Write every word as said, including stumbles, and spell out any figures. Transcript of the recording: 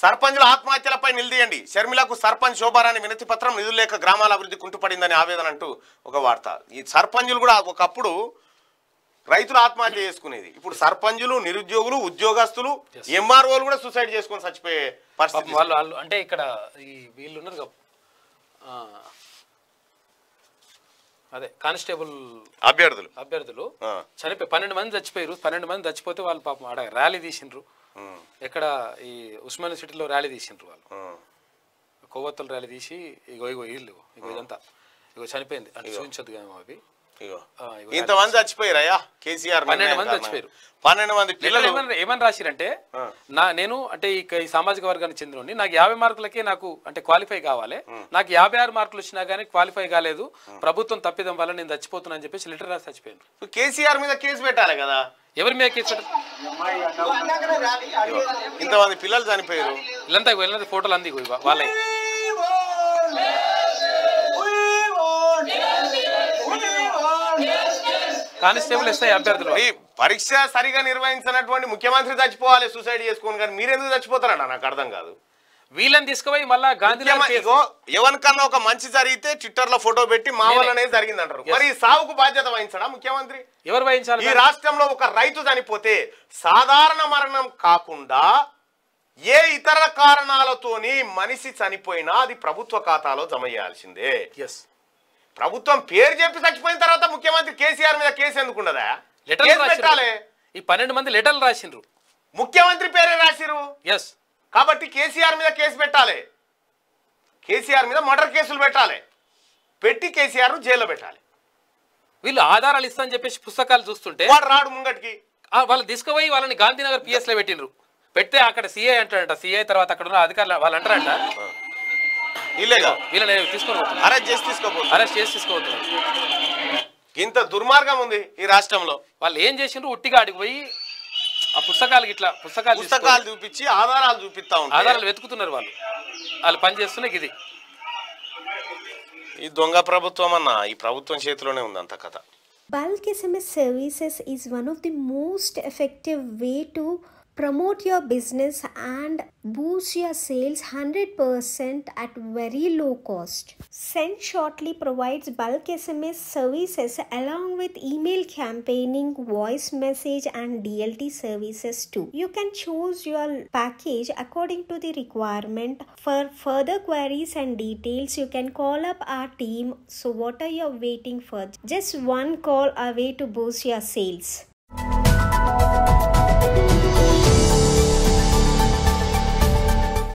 సర్పంచుల ఆత్మహత్యలపై నిలదీయండి. షర్మిలకు సర్పంచ్ శోభారాణి వినతి పత్రం. నిధులు లేక గ్రామాల అభివృద్ధి కుంటుపడిందని ఆవేదన అంటూ ఒక వార్త. ఈ సర్పంచులు కూడా ఒకప్పుడు రైతులు ఆత్మహత్య చేసుకునేది. ఇప్పుడు సర్పంచులు, నిరుద్యోగులు, ఉద్యోగస్తులు, ఎంఆర్ఓలు కూడా సూసైడ్ చేసుకొని చచ్చిపోయే పరిస్థితి. వాళ్ళు వాళ్ళు అంటే ఇక్కడ ఈ వీళ్ళు ఉన్నారు అదే కానిస్టేబుల్ అభ్యర్థులు అభ్యర్థులు చనిపోయి పన్నెండు మంది చచ్చిపోయారు. పన్నెండు మంది చచ్చిపోతే వాళ్ళు పాపం ఆడ ర్యాలీ తీసిండ్రు. ఎక్కడ ఈ ఉస్మానియా సిటీలో ర్యాలీ తీసిండ్రు. వాళ్ళు కొవ్వొత్తులు ర్యాలీ తీసి ఇగో ఇగో వీళ్ళు ఇగో ఇదంతా ఇగో చనిపోయింది అంటే చూపించదు కానీ అవి ఇంతమంది చచ్చిపోయారయ్యా. కేసీఆర్ పన్నెండు మంది చచ్చిపోయారు. పన్నెండు మంది పిల్లలు ఏమని రాసిరంటే నా నేను అంటే ఈ సామాజిక వర్గానికి చెందిన నాకు యాభై మార్కులకే నాకు అంటే క్వాలిఫై కావాలి, నాకు యాభై ఆరు మార్కులు వచ్చినా కానీ క్వాలిఫై కాలేదు, ప్రభుత్వం తప్పిదం వల్ల నేను చచ్చిపోతున్నా అని చెప్పేసి లెటర్ రాసి చచ్చిపోయాను. కేసీఆర్ మీద కేసు పెట్టాలి కదా. ఎవరి మీద కేసు పెట్టారు? ఇంతమంది పిల్లలు చనిపోయారు. వీళ్ళంతా వీళ్ళంతా ఫోటోలు అంది వాళ్ళే. కానిస్టేబుల్ ఎస్ఐ అభ్యర్థులు పరీక్ష సరిగా నిర్వహించినటువంటి ముఖ్యమంత్రి చచ్చిపోవాలి సూసైడ్ చేసుకోని, కానీ మీరెందుకు చచ్చిపోతారట నాకు అర్థం కాదు. వీళ్ళని తీసుకుపోయి మళ్ళా గాంధీ ఎవరికన్నా ఒక మంచి జరిగితే ట్విట్టర్ లో ఫోటో పెట్టి మా వల్లనే జరిగింది అంటారు. మరి సావుకు బాధ్యత వహించడా ముఖ్యమంత్రి? ఎవరు వహించాలి? ఈ రాష్ట్రంలో ఒక రైతు చనిపోతే సాధారణ మరణం కాకుండా ఏ ఇతర కారణాలతోని మనిషి చనిపోయినా అది ప్రభుత్వ ఖాతాలో జమ చేయాల్సిందే. ప్రభుత్వం పేరు చెప్పి చచ్చిపోయిన తర్వాత ముఖ్యమంత్రి కేసీఆర్ మీద కేసు ఎందుకు ఉండదా? పెట్టాలి. ఈ పన్నెండు మంది లెటర్లు రాసిండ్రు, ముఖ్యమంత్రి పేరే రాసిరు. ఎస్ కాబట్టి కేసీఆర్ మీద కేసు పెట్టాలి. కేసీఆర్ మీద మర్డర్ కేసులు పెట్టాలి, పెట్టి కేసీఆర్ ను జైల్లో పెట్టాలి. వీళ్ళు ఆధారాలు ఇస్తా అని చెప్పేసి పుస్తకాలు చూస్తుంటే వాడు రాడు ముంగటికి. వాళ్ళు తీసుకుపోయి వాళ్ళని గాంధీనగర్ పిఎస్ లో పెట్టిండ్రు. పెడితే అక్కడ సిఐ అంటారంట. సిఐ తర్వాత అక్కడ ఉన్న అధికారులు వాళ్ళు అంటారంట వీళ్ళని తీసుకొని అరెస్ట్ చేసి తీసుకోబోతున్నారు. అరెస్ట్ చేసి తీసుకోబోతున్నారు. ఇంత దుర్మార్గం ఉంది ఈ రాష్ట్రంలో. వాళ్ళు ఏం చేసిండ్రు? ఉట్టిగా అడిగి పోయి ఆ పుస్తకాలు ఇట్లా పుస్తకాలు పుస్తకాలు చూపించి ఆధారాలు చూపిస్తా ఉంటారు. ఆధారాలు వెతుకుతున్నారు వాళ్ళు. వాళ్ళు పని చేస్తున్నా ఇది ఈ దొంగ ప్రభుత్వం అన్న ఈ ప్రభుత్వం చేతిలోనే ఉంది అంత కథ. Bulk S M S services is one of the most effective way to promote your business and boost your sales one hundred percent at very low cost. Send Shortly provides bulk S M S services along with email campaigning, voice message and D L T services too. You can choose your package according to the requirement. For further queries and details, you can call up our team. So what are you waiting for? Just one call away to boost your sales.